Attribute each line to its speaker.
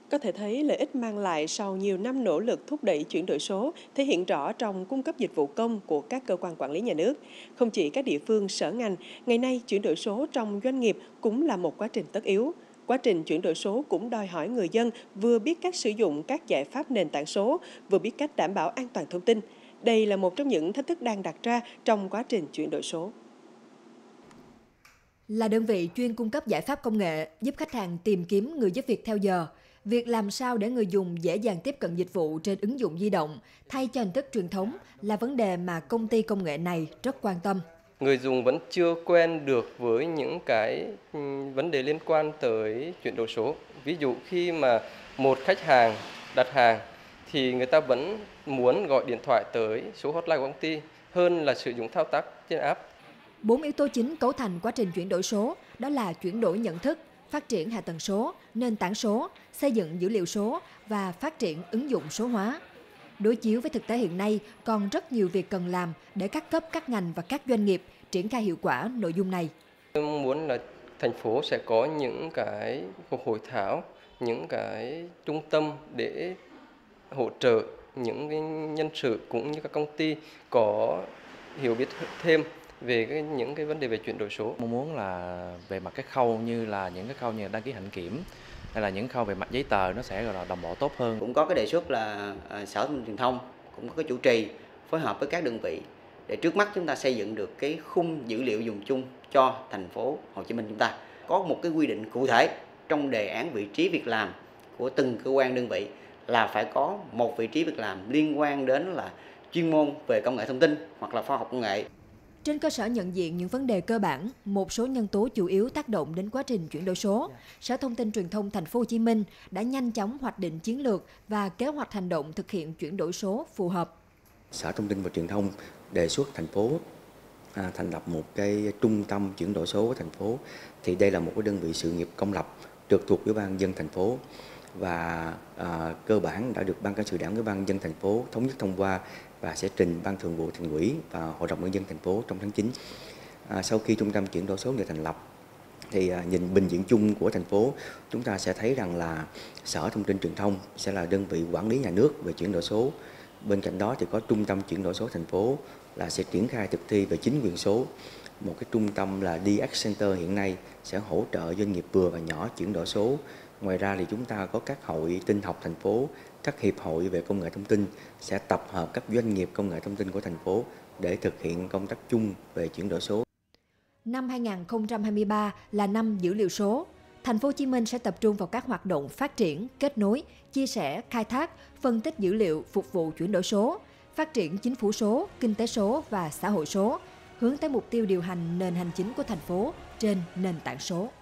Speaker 1: Có thể thấy lợi ích mang lại sau nhiều năm nỗ lực thúc đẩy chuyển đổi số thể hiện rõ trong cung cấp dịch vụ công của các cơ quan quản lý nhà nước. Không chỉ các địa phương sở ngành, ngày nay chuyển đổi số trong doanh nghiệp cũng là một quá trình tất yếu. Quá trình chuyển đổi số cũng đòi hỏi người dân vừa biết cách sử dụng các giải pháp nền tảng số, vừa biết cách đảm bảo an toàn thông tin. Đây là một trong những thách thức đang đặt ra trong quá trình chuyển đổi số.
Speaker 2: Là đơn vị chuyên cung cấp giải pháp công nghệ giúp khách hàng tìm kiếm người giúp việc theo giờ, việc làm sao để người dùng dễ dàng tiếp cận dịch vụ trên ứng dụng di động thay cho hình thức truyền thống là vấn đề mà công ty công nghệ này rất quan tâm.
Speaker 3: Người dùng vẫn chưa quen được với những cái vấn đề liên quan tới chuyển đổi số. Ví dụ khi mà một khách hàng đặt hàng thì người ta vẫn muốn gọi điện thoại tới số hotline của công ty hơn là sử dụng thao tác trên app.
Speaker 2: 4 yếu tố chính cấu thành quá trình chuyển đổi số đó là chuyển đổi nhận thức, phát triển hạ tầng số, nền tảng số, xây dựng dữ liệu số và phát triển ứng dụng số hóa. Đối chiếu với thực tế hiện nay, còn rất nhiều việc cần làm để các cấp, các ngành và các doanh nghiệp triển khai hiệu quả nội dung này.
Speaker 3: Tôi mong muốn là thành phố sẽ có những cái cuộc hội thảo, những cái trung tâm để hỗ trợ những cái nhân sự cũng như các công ty có hiểu biết thêm về những cái vấn đề về chuyển đổi số.
Speaker 4: Mong muốn là về mặt các khâu như là những cái khâu như đăng ký hạnh kiểm hay là những khâu về mặt giấy tờ nó sẽ là đồng bộ tốt hơn.
Speaker 5: Cũng có cái đề xuất là Sở Thông tin Truyền thông cũng có cái chủ trì phối hợp với các đơn vị để trước mắt chúng ta xây dựng được cái khung dữ liệu dùng chung cho thành phố Hồ Chí Minh chúng ta. Có một cái quy định cụ thể trong đề án vị trí việc làm của từng cơ quan đơn vị là phải có một vị trí việc làm liên quan đến là chuyên môn về công nghệ thông tin hoặc là khoa học công nghệ.
Speaker 2: Trên cơ sở nhận diện những vấn đề cơ bản, một số nhân tố chủ yếu tác động đến quá trình chuyển đổi số, Sở Thông tin Truyền thông Thành phố Hồ Chí Minh đã nhanh chóng hoạch định chiến lược và kế hoạch hành động thực hiện chuyển đổi số phù hợp.
Speaker 6: Sở Thông tin và Truyền thông đề xuất thành phố thành lập một cái trung tâm chuyển đổi số của thành phố. Thì đây là một cái đơn vị sự nghiệp công lập trực thuộc Ủy ban nhân dân thành phố và cơ bản đã được Ban Cán sự Đảng Ủy ban nhân dân thành phố thống nhất thông qua và sẽ trình Ban Thường vụ Thành ủy và Hội đồng nhân dân thành phố trong tháng 9. Sau khi trung tâm chuyển đổi số được thành lập thì nhìn bình diện chung của thành phố, chúng ta sẽ thấy rằng là Sở Thông tin Truyền thông sẽ là đơn vị quản lý nhà nước về chuyển đổi số. Bên cạnh đó thì có trung tâm chuyển đổi số thành phố là sẽ triển khai thực thi về chính quyền số. Một cái trung tâm là DX Center hiện nay sẽ hỗ trợ doanh nghiệp vừa và nhỏ chuyển đổi số. Ngoài ra thì chúng ta có các hội tin học thành phố, các hiệp hội về công nghệ thông tin sẽ tập hợp các doanh nghiệp công nghệ thông tin của thành phố để thực hiện công tác chung về chuyển đổi số.
Speaker 2: Năm 2023 là năm dữ liệu số. Thành phố Hồ Chí Minh sẽ tập trung vào các hoạt động phát triển, kết nối, chia sẻ, khai thác, phân tích dữ liệu phục vụ chuyển đổi số, phát triển chính phủ số, kinh tế số và xã hội số, hướng tới mục tiêu điều hành nền hành chính của thành phố trên nền tảng số.